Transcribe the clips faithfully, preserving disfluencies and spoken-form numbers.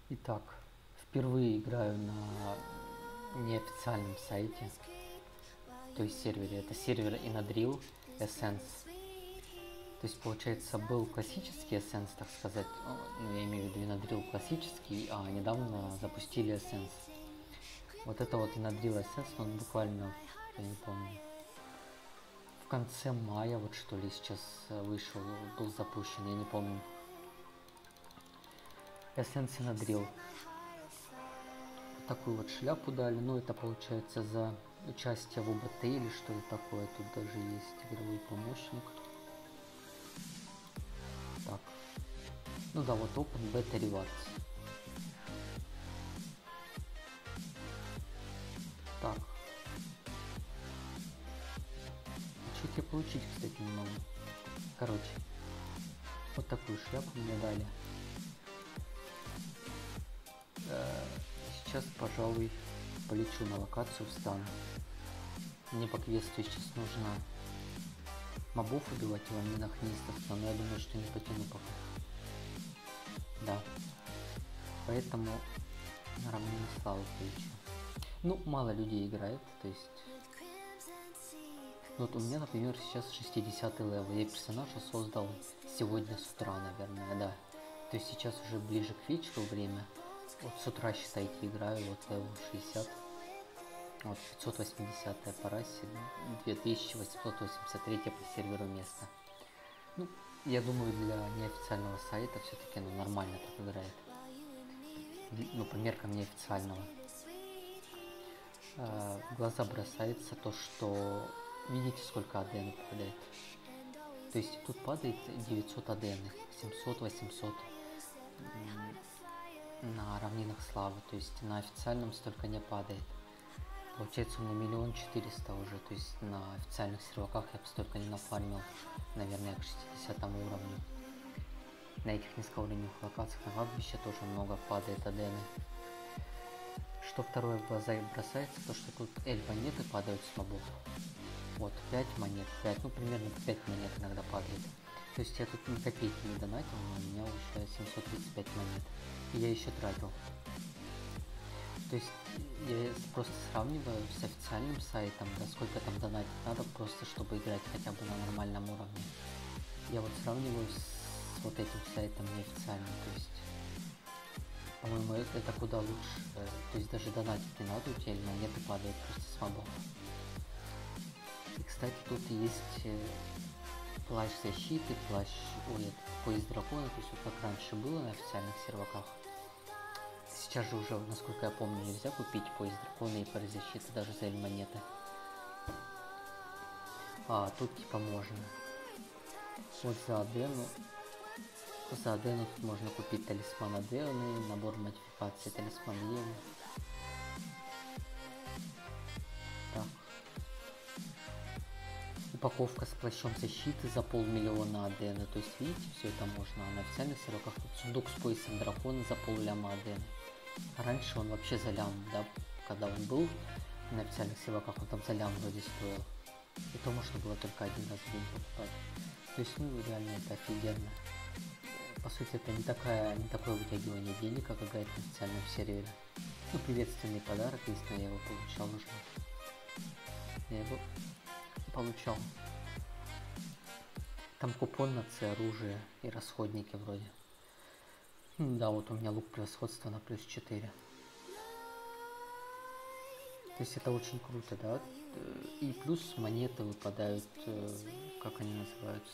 Итак, впервые играю на неофициальном сайте, то есть сервере. Это сервер Inadrill Essence. То есть, получается, был классический Essence, так сказать. Ну, я имею в виду Inadrill классический, а недавно запустили Essence. Вот это вот Inadrill Essence, он буквально, я не помню, в конце мая, вот что ли, сейчас вышел, был запущен, я не помню. Essence Inadrill. Вот такую вот шляпу дали, ну это получается за участие в ОБТ или что это такое, тут даже есть игровой помощник. Так, ну да, вот Open Beta Rewards. Так, что тебе получить, кстати, не могу. Короче, вот такую шляпу мне дали. Сейчас, пожалуй, полечу на локацию, встану. Мне по квесту сейчас нужно мобов убивать и ламинохнистов, но я думаю, что не потяну пока. Да. Поэтому на равнину славы полечу. Ну, мало людей играет, то есть... Вот у меня, например, сейчас шестидесятый левел. Я персонажа создал сегодня с утра, наверное, да. То есть сейчас уже ближе к вечеру время. Вот с утра, считайте, играю, вот левел шестьдесят. Вот пятьсот восьмидесятая по расе, две тысячи восемьсот восемьдесят три по серверу место. Ну, я думаю, для неофициального сайта все-таки ну, нормально так играет. Ну, по меркам неофициального. А, в глаза бросается то, что... Видите, сколько АДН падает? То есть тут падает девятьсот АДН, семьсот восемьсот на равнинах славы. То есть на официальном столько не падает. Получается у меня миллион четыреста уже. То есть на официальных серваках я бы столько не нафармил, наверное, к шестидесятому уровню. На этих низкоуровневых локациях на кладбище тоже много падает АДН. Что второе в глаза бросается, то что тут L монеты падают с мобов. Вот, пять монет, пять, ну примерно пять монет иногда падает. То есть я тут ни копейки не донатил, но у меня уже семьсот тридцать пять монет. И я еще тратил. То есть я просто сравниваю с официальным сайтом, да, сколько там донатить надо, просто чтобы играть хотя бы на нормальном уровне. Я вот сравниваю с вот этим сайтом неофициальным, то есть, по-моему, это, это куда лучше. То есть даже донатить не надо, у тебя монеты падают просто с мобов. И, кстати, тут есть плащ защиты, плащ, ой, это поезд дракона, то есть вот как раньше было на официальных серваках. Сейчас же уже, насколько я помню, нельзя купить поезд дракона и поезд защиты даже за монеты. А, тут типа можно. Вот за Адену. За Адену тут можно купить талисман Адены, набор модификации талисман Евы. Так. Упаковка с плащом защиты за полмиллиона АДН. То есть, видите, все это можно. А на официальных серваках тут сундук с поясом дракона за полляма АДН. А раньше он вообще за лям, да, когда он был на официальных серваках, он там за лям вроде стоил. И то можно было только один раз в день покупать. То есть, ну, реально это офигенно. По сути, это не, такая, не такое вытягивание денег, как играть на официальном сервере. Ну, приветственный подарок, если я его получал уже. Я его получал. Там купон на С оружие и расходники вроде. Да, вот у меня лук превосходства на плюс четыре. То есть это очень круто, да? И плюс монеты выпадают, как они называются?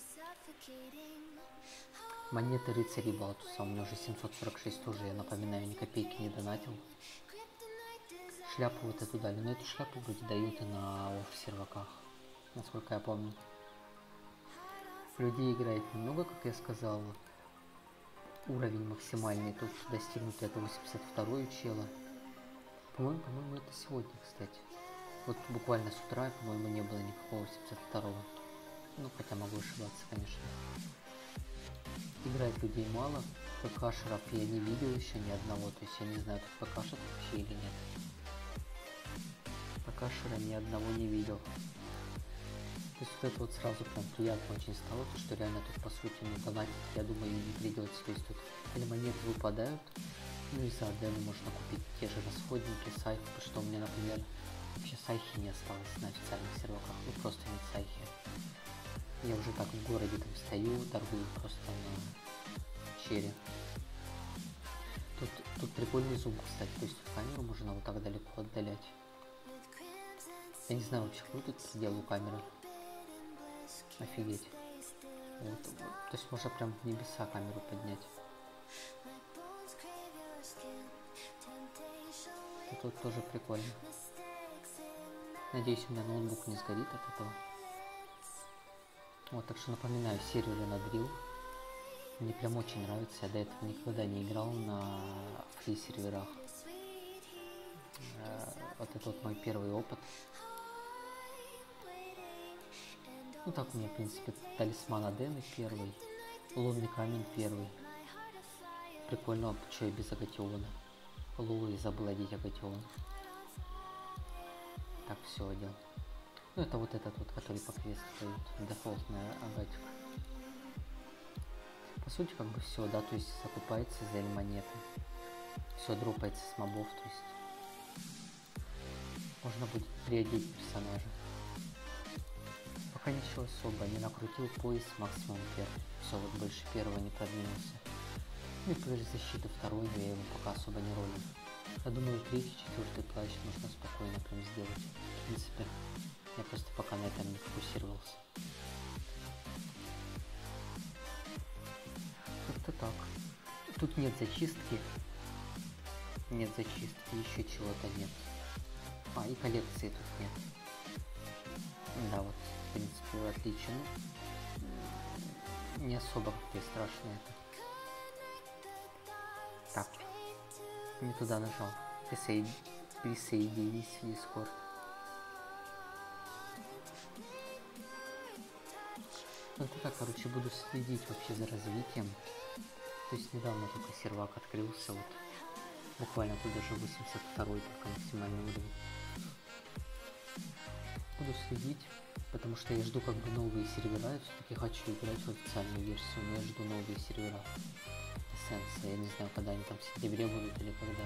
Монеты рыцарей Балтуса. У меня уже семьсот сорок шесть тоже, я напоминаю, ни копейки не донатил. Шляпу вот эту дали, но эту шляпу вроде дают и на офф-серваках, насколько я помню. Людей играет немного, как я сказал. Уровень максимальный тут достигнут, это восемьдесят второй у чела. По-моему, по-моему, это сегодня, кстати. Вот буквально с утра, по-моему, не было никакого восемьдесят второго. Ну, хотя могу ошибаться, конечно. Играет людей мало. ПКшеров я не видел еще ни одного. То есть я не знаю, тут ПКшер вообще или нет. ПКшера ни одного не видел. То есть вот это вот сразу прям приятно очень стало, то что реально тут по сути ну, донатить, я думаю, не придется. То есть тут или монеты выпадают, Ну и за Адену можно купить те же расходники, сайхи, потому что у меня, например, вообще сайхи не осталось на официальных серваках, ну просто нет сайхи. Я уже так в городе там стою, торгую просто на черри. Тут, тут прикольный зум, кстати, то есть камеру можно вот так далеко отдалять. Я не знаю вообще, какой тут предел у камеры. Офигеть. Вот, вот. То есть можно прям в небеса камеру поднять. Это тут тоже прикольно. Надеюсь, у меня ноутбук не сгорит от этого. Вот, так что напоминаю, серверы на Drill. Мне прям очень нравится. Я до этого никогда не играл на фри серверах. Вот это вот мой первый опыт. Ну так у меня, в принципе, талисман Адены первый, лунный камень первый. Прикольно, что я без Агатиона. Лулу и забыл одеть Агатион. Так, все одел. Ну это вот этот вот, который по квесту стоит. Дефолтная Агатик. По сути, как бы все, да, то есть закупается за монеты. Все дропается с мобов, то есть можно будет приодеть персонажа. Пока ничего особо, не накрутил пояс максимум первый. Все, вот больше первого не продвинулся. Ну и плащ защиты второй, но я его пока особо не ролю. Я думаю, третий, четвертый плащ можно спокойно прям сделать. В принципе, я просто пока на этом не фокусировался. Как-то так. Тут нет зачистки. Нет зачистки, еще чего-то нет. А, и коллекции тут нет. Да, вот, в принципе, отлично. Не особо как-то страшно это. Так, не туда нажал. Присоед... Присоединись в Discord. Ну это так, короче, буду следить вообще за развитием. То есть недавно только сервак открылся, вот. Буквально тут даже восемьдесят второй только максимальный уровень. Буду следить, потому что я жду как бы новые сервера, я все-таки хочу играть в официальную версию, но я жду новые сервера. Эссенция, я не знаю, когда они там в сентябре будут или когда.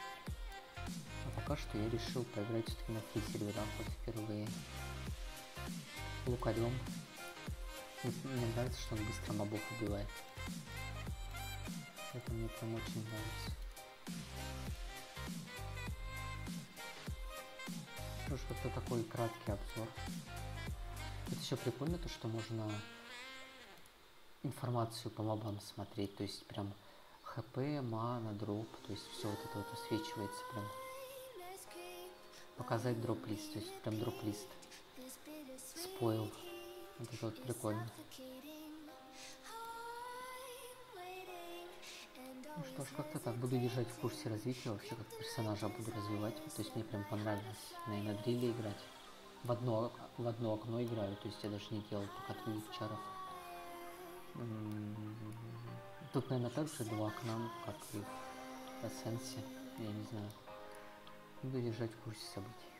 А пока что я решил поиграть все-таки на фри серверах вот впервые. Лукарем. Мне нравится, что он быстро мобов убивает. Это мне прям очень нравится. Тоже как-то такой краткий обзор. Это еще прикольно, то что можно информацию по мобам смотреть, то есть прям хп, мана, дроп, то есть все вот это вот освечивается прям. Показать дроп-лист, то есть прям дроп-лист. Спойл. Вот это вот прикольно. Ну что ж, как-то так. Буду держать в курсе развития, вообще как персонажа буду развивать. То есть мне прям понравилось на Инадриле играть. В одно, в одно окно играю, то есть я даже не делал пока других чаров. Тут, наверное, также два окна, как и в Эссенсе, я не знаю. Буду держать в курсе событий.